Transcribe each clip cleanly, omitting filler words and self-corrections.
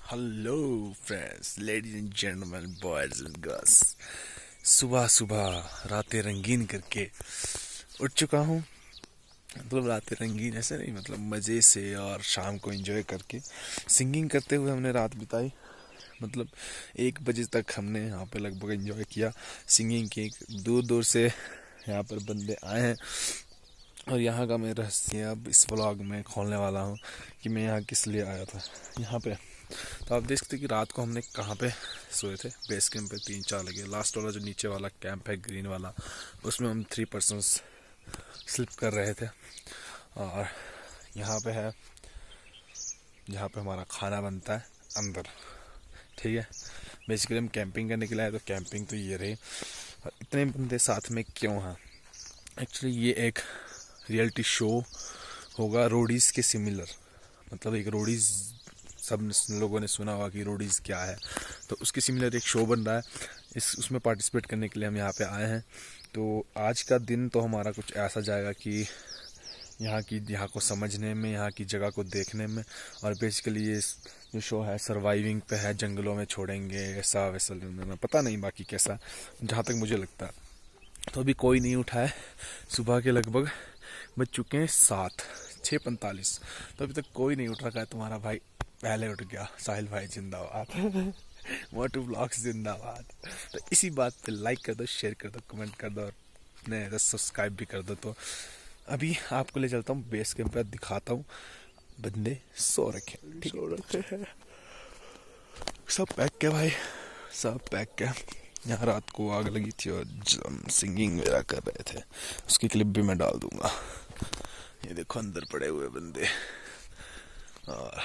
Hello friends, ladies and gentleman, boys and girls. सुबह सुबह रातें रंगीन करके उठ चुका हूँ। मतलब रातें रंगीन ऐसे नहीं, मतलब मज़े से और शाम को एंजॉय करके सिंगिंग करते हुए हमने रात बिताई। मतलब 1 बजे तक हमने यहाँ पे लगभग एंजॉय किया सिंगिंग की। दूर दूर से यहाँ पर बंदे आए हैं और यहाँ का मैं रहस्य अब इस व्लॉग में खोलने वाला हूँ कि मैं यहाँ किस लिए आया था। यहाँ पे तो आप देख सकते कि रात को हमने कहाँ पे सोए थे। बेस कैंप पे 3-4 लगे। लास्ट वाला जो नीचे वाला कैंप है ग्रीन वाला, उसमें हम 3 पर्सन्स स्लिप कर रहे थे। और यहाँ पे है जहाँ पे हमारा खाना बनता है अंदर, ठीक है। बेसिकली हम कैंपिंग करने के लिए आए, तो कैंपिंग तो ये रही। और इतने बंदे साथ में क्यों हैं? एक्चुअली ये एक रियलिटी शो होगा रोडीज़ के सिमिलर। मतलब एक रोडीज़, सब लोगों ने सुना होगा कि रोडीज़ क्या है, तो उसके सिमिलर एक शो बन रहा है। उसमें पार्टिसिपेट करने के लिए हम यहाँ पे आए हैं। तो आज का दिन तो हमारा कुछ ऐसा जाएगा कि यहाँ को समझने में, यहाँ की जगह को देखने में। और बेसिकली ये जो शो है सर्वाइविंग पे है, जंगलों में छोड़ेंगे ऐसा वैसा, पता नहीं बाकी कैसा, जहाँ तक मुझे लगता है। तो अभी कोई नहीं उठा है। सुबह के लगभग बज चुके हैं 6:45, तो अभी तक कोई नहीं उठ रखा है। तुम्हारा भाई पहले उठ गया। साहिल भाई जिंदाबाद। मोटू ब्लॉग्स जिंदाबाद। तो इसी बात पे लाइक कर दो, शेयर कर दो, कमेंट कर दो और सब्सक्राइब भी कर दो। तो अभी आपको ले चलता हूँ बेस कैंप पे, दिखाता हूँ। बंदे सो रखे, ठीक है। सब पैक है भाई, सब पैक है। यहाँ रात को आग लगी थी और सिंगिंग वगैरह कर रहे थे, उसकी क्लिप भी मैं डाल दूंगा। ये देखो अंदर पड़े हुए बंदे। और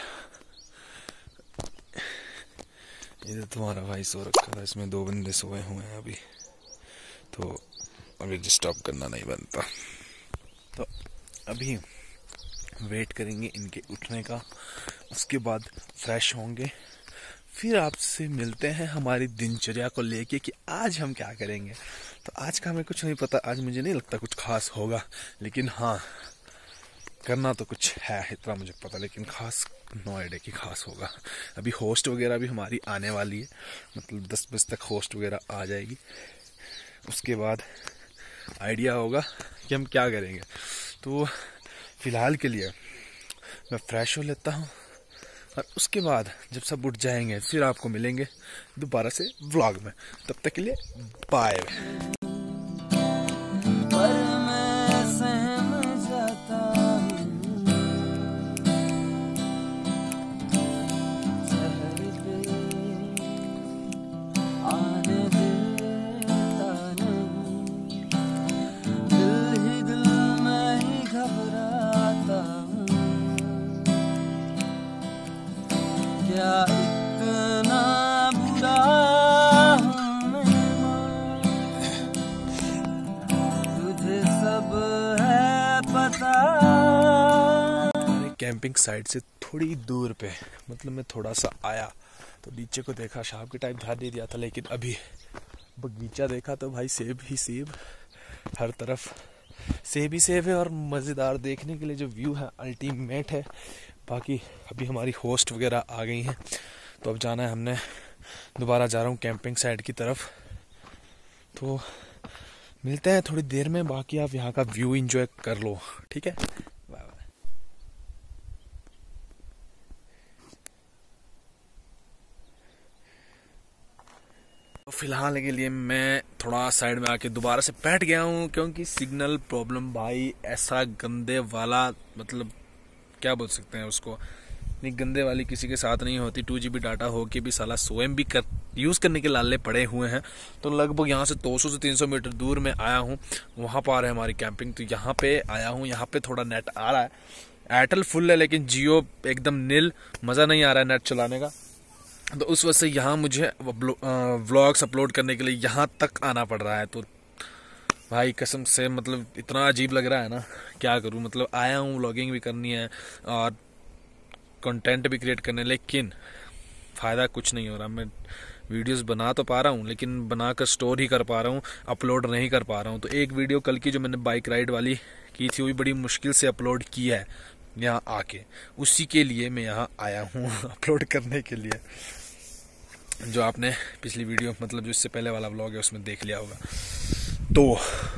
ये तो तुम्हारा भाई सो रखा था, इसमें 2 बंदे सोए हुए हैं अभी। तो अभी डिस्टर्ब करना नहीं बनता। तो अभी वेट करेंगे इनके उठने का, उसके बाद फ्रेश होंगे, फिर आपसे मिलते हैं हमारी दिनचर्या को लेके कि आज हम क्या करेंगे। तो आज का हमें कुछ नहीं पता, आज मुझे नहीं लगता कुछ खास होगा, लेकिन हाँ करना तो कुछ है, इतना मुझे पता। लेकिन खास नो आइडिया कि खास होगा। अभी होस्ट वगैरह भी हमारी आने वाली है, मतलब 10 बजे तक होस्ट वगैरह आ जाएगी। उसके बाद आइडिया होगा कि हम क्या करेंगे। तो फिलहाल के लिए मैं फ्रेश हो लेता हूँ और उसके बाद जब सब उठ जाएंगे फिर आपको मिलेंगे दोबारा से व्लॉग में। तब तक के लिए बाय। क्या इतना बुरा तुझे सब है पता। कैंपिंग साइट से थोड़ी दूर पे, मतलब मैं थोड़ा सा आया तो नीचे को देखा, शाम के टाइम ध्यान नहीं दिया था, लेकिन अभी बगीचा देखा तो भाई सेब ही सेब, हर तरफ सेब ही सेब है। और मज़ेदार, देखने के लिए जो व्यू है अल्टीमेट है। बाकी अभी हमारी होस्ट वगैरह आ गई हैं, तो अब जाना है हमने। दोबारा जा रहा हूँ कैंपिंग साइट की तरफ। तो मिलते हैं थोड़ी देर में। बाकी आप यहाँ का व्यू एंजॉय कर लो, ठीक है। Bye bye. तो फिलहाल के लिए मैं थोड़ा साइड में आके दोबारा से बैठ गया हूँ, क्योंकि सिग्नल प्रॉब्लम भाई ऐसा गंदे वाला, मतलब क्या बोल सकते हैं उसको, नहीं गंदे वाली किसी के साथ नहीं होती। 2 GB डाटा हो के भी साला स्वयं भी यूज़ करने के लाले पड़े हुए हैं। तो लगभग यहाँ से 200 से 300 मीटर दूर में आया हूँ, वहाँ पर है हमारी कैंपिंग। तो यहाँ पे आया हूँ, यहाँ पे थोड़ा नेट आ रहा है। एयरटेल फुल है लेकिन जियो एकदम नील, मज़ा नहीं आ रहा है नेट चलाने का। तो उस वजह से यहाँ मुझे व्लॉग्स अपलोड करने के लिए यहाँ तक आना पड़ रहा है। तो भाई कसम से मतलब इतना अजीब लग रहा है ना, क्या करूं। मतलब आया हूं, व्लॉगिंग भी करनी है और कंटेंट भी क्रिएट करने, लेकिन फ़ायदा कुछ नहीं हो रहा। मैं वीडियोस बना तो पा रहा हूं, लेकिन बनाकर स्टोर ही कर पा रहा हूं, अपलोड नहीं कर पा रहा हूं। तो एक वीडियो कल की जो मैंने बाइक राइड वाली की थी, वो भी बड़ी मुश्किल से अपलोड की है। यहाँ आके। उसी के लिए मैं यहाँ आया हूँ अपलोड करने के लिए। जो आपने पिछली वीडियो मतलब जो इससे पहले वाला व्लॉग है उसमें देख लिया होगा। तो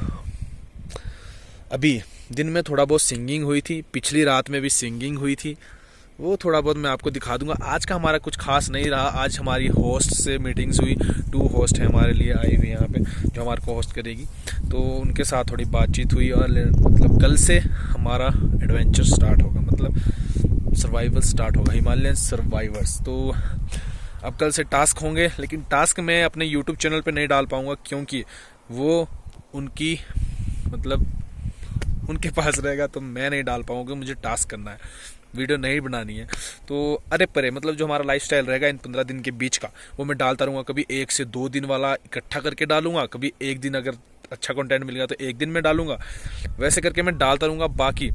अभी दिन में थोड़ा बहुत सिंगिंग हुई थी, पिछली रात में भी सिंगिंग हुई थी, वो थोड़ा बहुत मैं आपको दिखा दूंगा। आज का हमारा कुछ खास नहीं रहा। आज हमारी होस्ट से मीटिंग्स हुई, 2 होस्ट है हमारे लिए आई हुई यहाँ पे जो हमारे को होस्ट करेगी, तो उनके साथ थोड़ी बातचीत हुई। और मतलब कल से हमारा एडवेंचर स्टार्ट होगा, मतलब सर्वाइवल स्टार्ट होगा, हिमालयन सर्वाइवर्स। तो अब कल से टास्क होंगे, लेकिन टास्क मैं अपने यूट्यूब चैनल पे नहीं डाल पाऊंगा क्योंकि वो उनकी मतलब उनके पास रहेगा, तो मैं नहीं डाल पाऊंगा। मुझे टास्क करना है, वीडियो नहीं बनानी है। तो अरे परे मतलब जो हमारा लाइफस्टाइल रहेगा इन 15 दिन के बीच का, वो मैं डालता रहूँगा। कभी 1 से 2 दिन वाला इकट्ठा करके डालूंगा, कभी एक दिन अगर अच्छा कंटेंट मिलेगा तो एक दिन में डालूंगा, वैसे करके मैं डालता रहूँगा। बाकी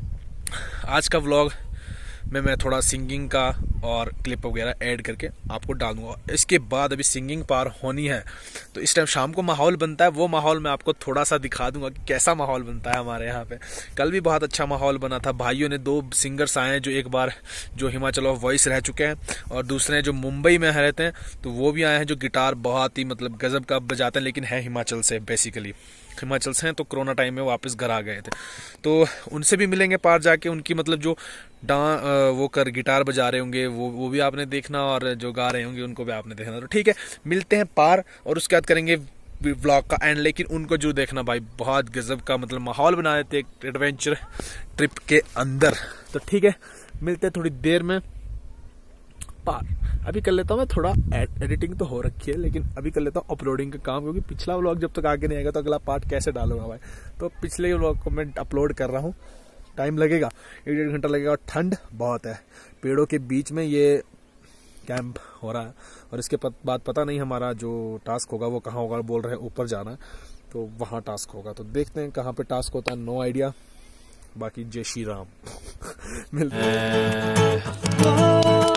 आज का व्लॉग में मैं थोड़ा सिंगिंग का और क्लिप वगैरह ऐड करके आपको डाल दूंगा। इसके बाद अभी सिंगिंग पार होनी है, तो इस टाइम शाम को माहौल बनता है, वो माहौल मैं आपको थोड़ा सा दिखा दूंगा कि कैसा माहौल बनता है हमारे यहाँ पे। कल भी बहुत अच्छा माहौल बना था। भाइयों ने 2 सिंगर्स आए हैं जो एक बार जो हिमाचल ऑफ वॉइस रह चुके हैं, और दूसरे जो मुंबई में रहते हैं, तो वो भी आए हैं जो गिटार बहुत ही मतलब गजब का बजाते हैं, लेकिन है हिमाचल से, बेसिकली हिमाचल से हैं। तो कोरोना टाइम में वापस घर आ गए थे, तो उनसे भी मिलेंगे पार जाके। उनकी मतलब जो वो कर गिटार बजा रहे होंगे वो भी आपने देखना, और जो गा रहे होंगे उनको भी आपने देखना। तो ठीक है, मिलते हैं पार और उसके बाद करेंगे व्लॉग का एंड। लेकिन उनको जो देखना भाई, बहुत गजब का मतलब माहौल बना देते एक एडवेंचर ट्रिप के अंदर। तो ठीक है, मिलते हैं थोड़ी देर में पार। अभी कर लेता हूँ मैं थोड़ा एडिटिंग तो हो रखी है, लेकिन अभी कर लेता हूँ अपलोडिंग का काम, क्योंकि पिछला व्लॉग जब तक आगे नहीं आएगा तो अगला पार्ट कैसे डालूंगा भाई। तो पिछले व्लॉग को मैं अपलोड कर रहा हूँ, टाइम लगेगा, 1-1.5 घंटा लगेगा। और ठंड बहुत है, पेड़ों के बीच में ये कैंप हो रहा है। और इसके बाद पता नहीं हमारा जो टास्क होगा वो कहाँ होगा। बोल रहे हैं ऊपर जाना है, तो वहाँ टास्क होगा। तो देखते हैं कहाँ पे टास्क होता है, नो आइडिया। बाकी जय श्री राम मिलते हैं।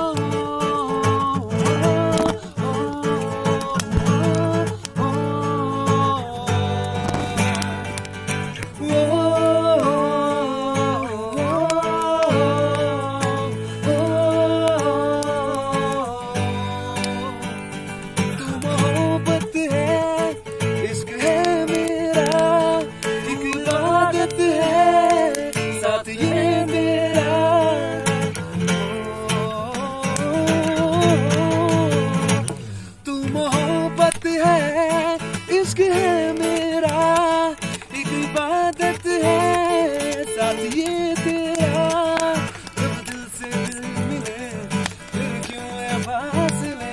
इश्क है मेरा, एक इबादत है, साथ ये तेरा। जब दिल से दिल मिले फिर क्यों है फासले,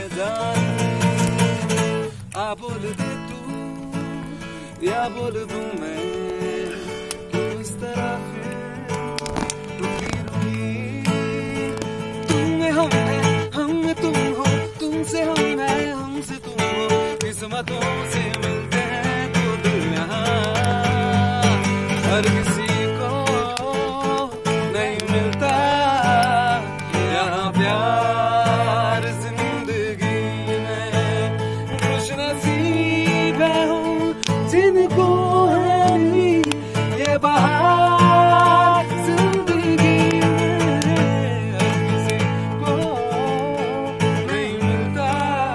जान आ बोल दे तू या बोल दूं मैं, क्यों इस तरह फिर रुकी रुकी। तुम में हम है, हम में तुम हो, तुमसे हम है, हमसे तुम हो। किस्मतों से मिलते हैं तो दिल यहाँ, हर किसी को नहीं मिलता यहाँ प्यार जिंदगी में। खुश नसीब है हम जिनको है ये बहार जिंदगी में, हर किसी को नहीं मिलता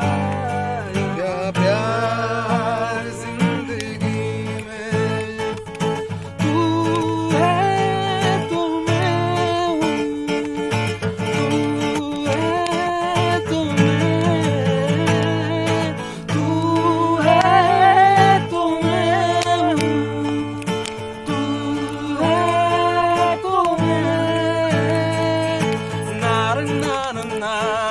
प्यार जिंदगी में। तू है तो मैं हूँ, तू है तो मैं, तू है तो मैं हूँ, तू है तो मैं। ना ना ना ना